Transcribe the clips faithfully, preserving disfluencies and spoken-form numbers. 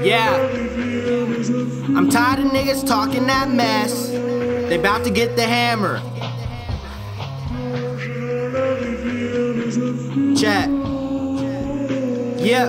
Yeah, I'm tired of niggas talking that mess. They bout to get the hammer. Chat. Yeah.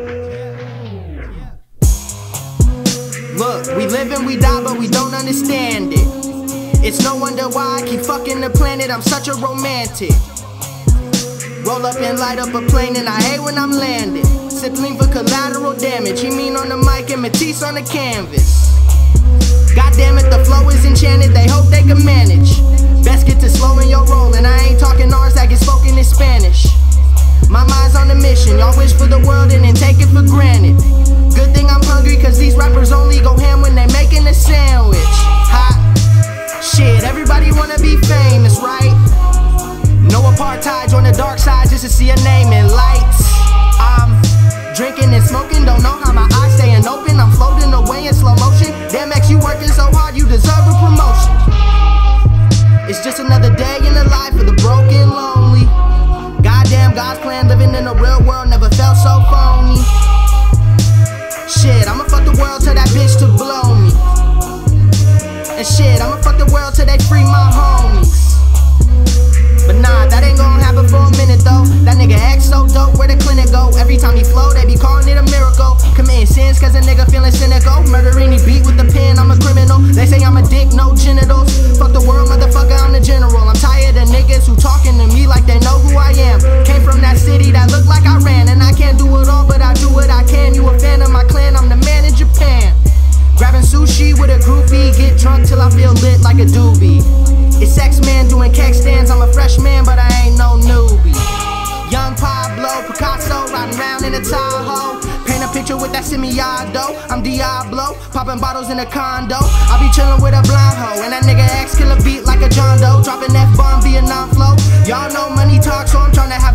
Look, we live and we die, but we don't understand it. It's no wonder why I keep fucking the planet. I'm such a romantic. Roll up and light up a plane, and I hate when I'm landing. Sipping for collateral damage. He mean on the mic and Matisse on the canvas. God damn it, the flow is enchanted. They hope they can manage. Best get to slowing your roll, and I ain't talking ours that get spoken in Spanish. My mind's on a mission. Y'all wish for the world and then take it for granted. Good thing I'm hungry, cause these rappers only go ham when they making a sandwich. Hot shit, everybody wanna be famous, right? No apartheid, join the dark side just to see a name in lights. I'm drinking and smoking, don't know how my eyes staying open. I'm floating away in slow motion. Damn X, you working so hard, you deserve a promotion. It's just another day in the life of the broken, lonely. Goddamn, God's plan, living in the real world never felt so phony. Shit, I'ma fuck the world till that bitch to blow me. And shit, I'ma fuck the world till they free my homies. But nah, that ain't gonna happen for a minute though. That nigga X so dope, where the clinic go? Every time he flow, they be calling it a miracle. Committing sins cause a nigga feeling cynical. Murdering he beat with the pen, I'm a criminal. They say I'm a dick, no genitals. Fuck the world, motherfucker, I'm the general. I'm tired of niggas who talking to me like they know who I am. Came from that city that looked like I ran. And I can't do it all, but I do what I can. You a fan of my clan, I'm the man in Japan. Grabbing sushi with a groupie, get drunk till I feel lit like a doobie. It's X-Man doing keg stands, I'm a freshman, but I ain't no newbie. Young Pablo, Picasso, riding around in a Tahoe. Paint a picture with that semi-auto. I'm Diablo, popping bottles in a condo. I be chillin' with a blind hoe, and that nigga X kill a beat like a John Doe. Dropping F-bomb Vietnam flow. Y'all know money talk, so I'm tryna have